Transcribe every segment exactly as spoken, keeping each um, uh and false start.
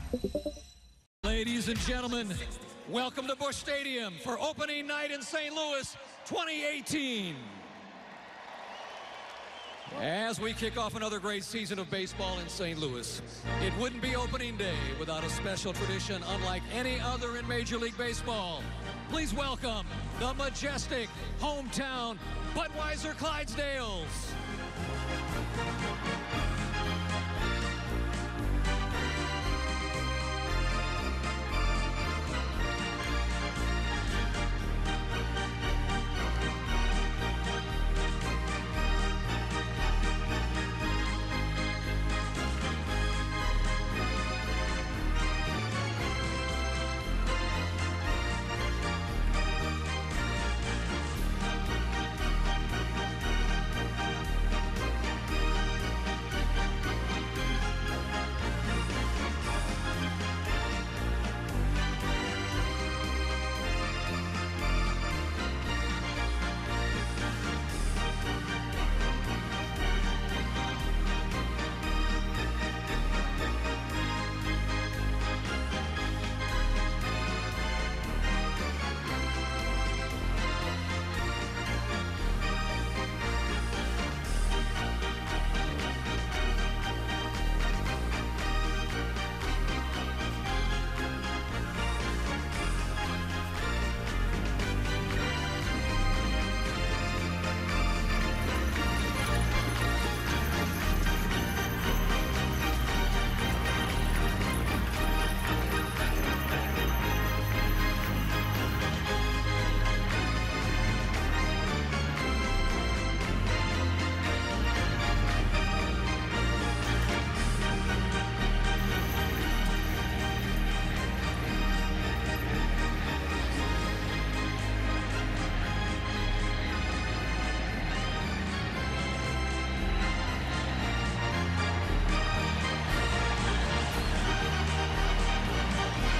Ladies and gentlemen, welcome to Busch Stadium for opening night in Saint Louis twenty eighteen. As we kick off another great season of baseball in Saint Louis, it wouldn't be opening day without a special tradition unlike any other in Major League Baseball. Please welcome the majestic hometown Budweiser Clydesdales.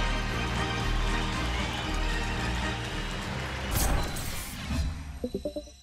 You